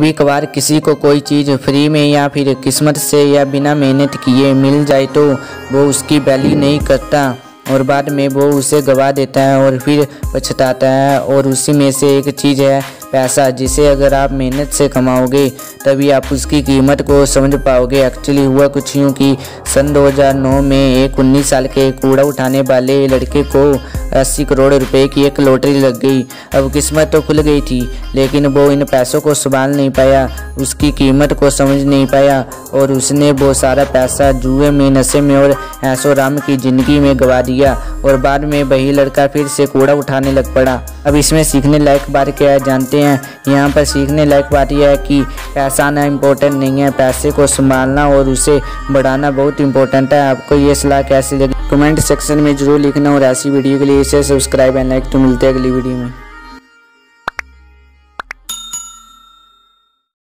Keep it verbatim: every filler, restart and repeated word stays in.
कभी कभार किसी को कोई चीज़ फ्री में या फिर किस्मत से या बिना मेहनत किए मिल जाए तो वो उसकी वैल्यू नहीं करता और बाद में वो उसे गवा देता है और फिर पछताता है। और उसी में से एक चीज़ है पैसा, जिसे अगर आप मेहनत से कमाओगे तभी आप उसकी कीमत को समझ पाओगे। एक्चुअली हुआ कुछ यूँ कि सन दो हज़ार नौ में एक उन्नीस साल के कूड़ा उठाने वाले लड़के को अस्सी करोड़ रुपए की एक लॉटरी लग गई। अब किस्मत तो खुल गई थी, लेकिन वो इन पैसों को संभाल नहीं पाया, उसकी कीमत को समझ नहीं पाया और उसने वो सारा पैसा जुए में, नशे में और ऐशोआराम की ज़िंदगी में गवा दिया और बाद में वही लड़का फिर से कूड़ा उठाने लग पड़ा। अब इसमें सीखने लायक बात क्या है जानते हैं? यहाँ पर सीखने लायक बात यह है कि पैसा आना इम्पोर्टेंट नहीं है, पैसे को संभालना और उसे बढ़ाना बहुत इंपॉर्टेंट है। आपको ये सलाह कैसी लगी कमेंट सेक्शन में जरूर लिखना और ऐसी वीडियो के लिए इसे सब्सक्राइब एंड लाइक। तो मिलते हैं अगली वीडियो में।